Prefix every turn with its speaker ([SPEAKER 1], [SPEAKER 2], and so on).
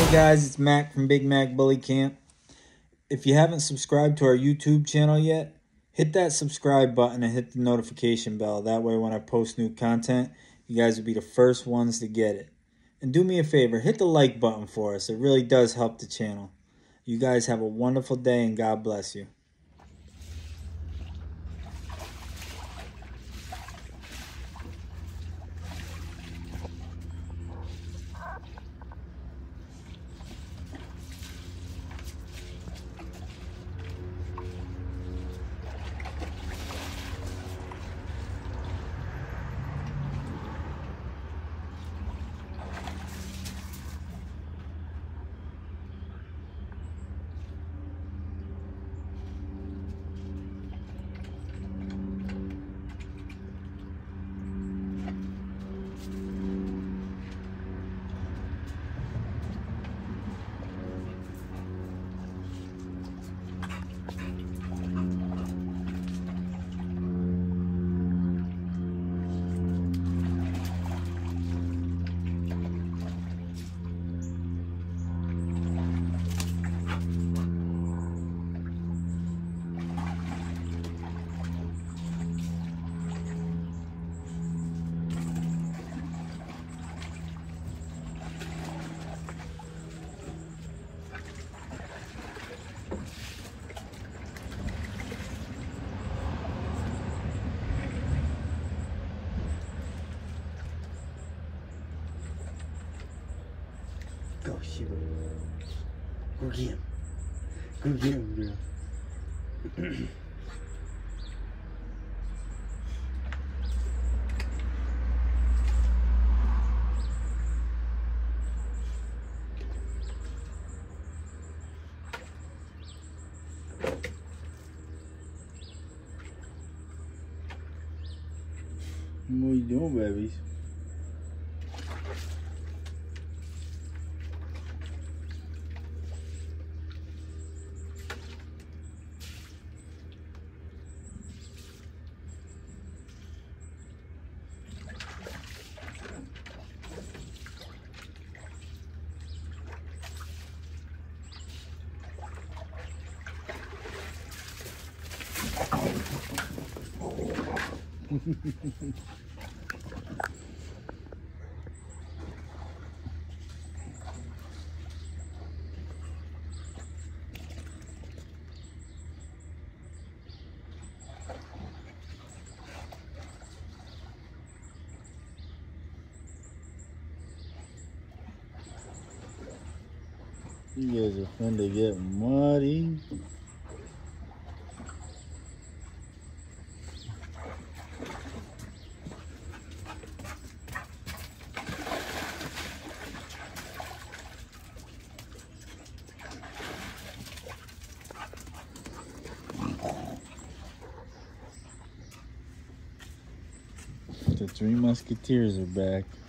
[SPEAKER 1] Hey guys, it's Mac from Big Mac Bully Camp. If you haven't subscribed to our YouTube channel yet, hit that subscribe button and hit the notification bell. That way when I post new content, you guys will be the first ones to get it. And do me a favor, hit the like button for us. It really does help the channel. You guys have a wonderful day and God bless you.
[SPEAKER 2] Go, Shiba. Go get him. Go get him, girl. What are you doing, babies? You guys are fun to get muddy. The Three Musketeers are back.